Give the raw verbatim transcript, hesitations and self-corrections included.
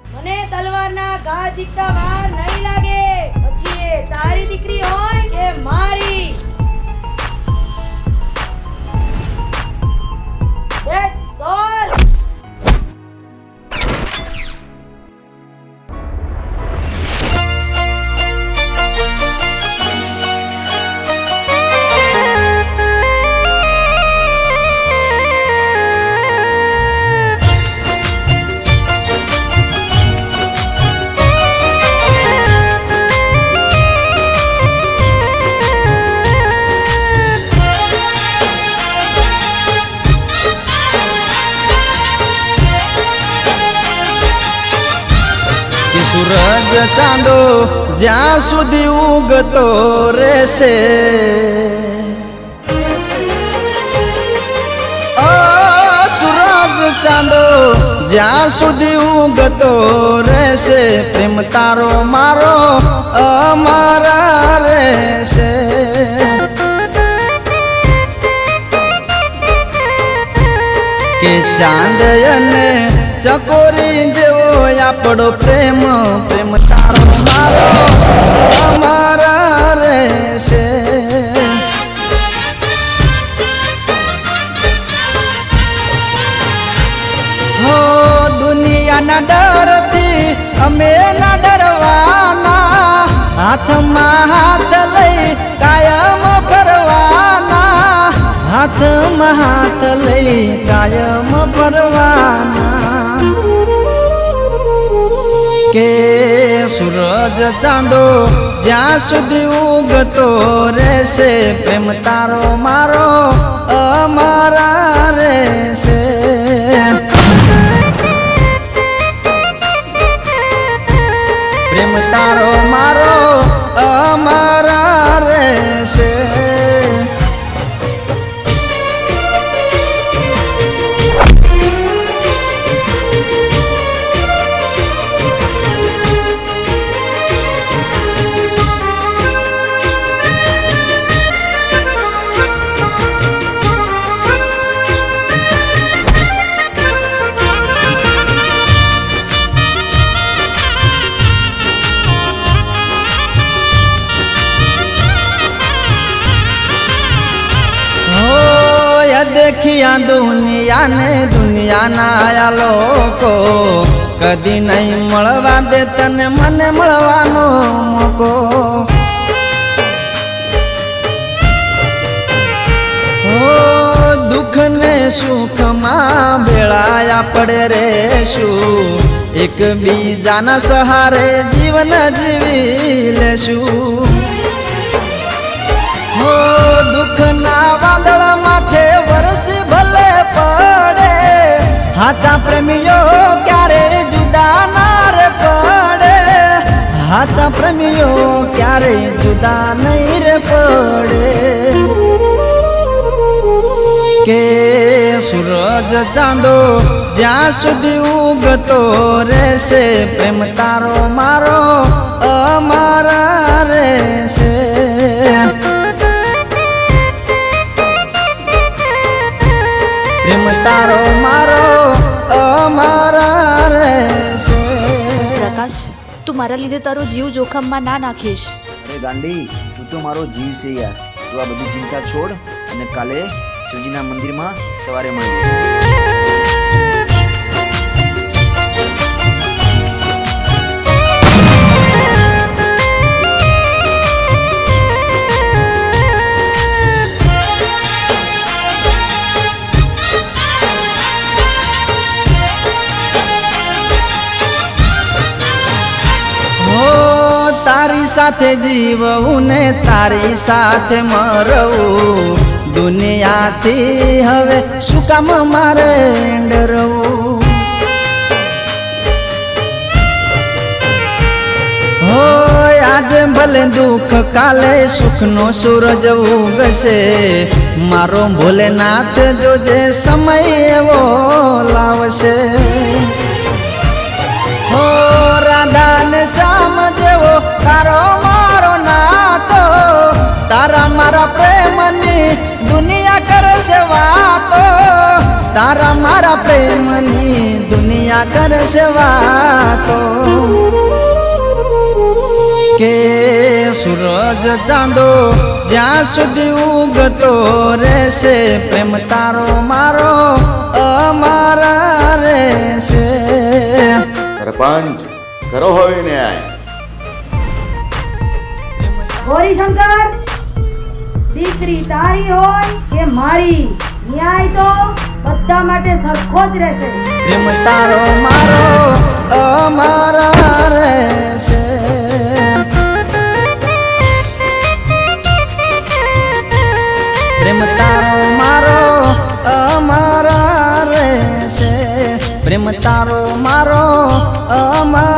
મને તલવારના ઘા જીતતા વાર નહીં લાગે, પછી એ તારી દીકરી હોય કે મારી. That's all. सूरज चांदो ज्यां सुधी उगतो रहेशे, ओ सूरज चांदो ज्यां सुधी उगतो रहेशे, प्रेम तारो मारो अमरा रहेशे। के चांद अने चकोरी जेवो आपड़ो प्रेम, प्रेम तारो मारो अमरा रहेशे। हो दुनिया ना डरती अमे ना डरवाना, हाथ में हाथ लई कायम फरवाना, हाथ में हाथ लई कायम फरवाना। के सूरज चांदो ज्यां सुधी उगतो रहेशे, प्रेम तारो मारो अमरा रहेशे। प्रेम तारो मारो अमरा रहेशे। देखिया दुनिया ने दुनिया ना आया लोको, कदी नहीं मळवा दे तने मने मळवानो मोको। ओ दुख ने सुख मां भेळाया पड़े रेशु, एक बीजाना सहारे जीवन जीवी लेशु। हो दुख ना वादळ माथे वरसी भले पड़े, हाचा प्रेमियो क्यारे जुदा ना रे पड़े, हाचा प्रेमियो क्यारे जुदा नहीं रे पड़े। के सूरज चांदो ज्यां सुधी उगतो रहेशे, प्रेम तारो मारो अमरा रहेशे। प्रेम तारो मारो अमरा रहेशे। प्रकाश, तू मारा लीधे तारो जीव जोखम में ना नाखीश। अरे गांडी, तू तो मारो जीव छे यार। तू आ बधी चिंता छोड़ अने काले शिवजीना मंदिर में सवारे मळीए। तारी साथे जीवू ने तारी साथे मरवू, दुनिया थी हवे शू काम मारे डरवू। हो आज भले दुख काले सुख नो सूरज उगसे, मारो भोलेनाथ जोजे समय एवो लावशे। हो राधा ने श्याम जेवो तारो मारो नातो, तारा मारा प्रेमनी दुनिया करे से वातो, तारा मारा प्रेमनी दुनिया કર્યા કરશે વાતો કે સૂરજ ચાંદો જ્યાં સુધી ઉગતો રહેશે પ્રેમ તારો મારો અમારા રહેશે. સરપંચ કરો હવે ન્યાય. ગૌરી શંકર, દીકરી તારી હોય કે મારી, ન્યાય તો બધા માટે સરખો જ રહેશે. પ્રેમ તારો મારો અમારા રહેશે. પ્રેમ તારો મારો અમારા રહેશે. પ્રેમ તારો મારો અમારા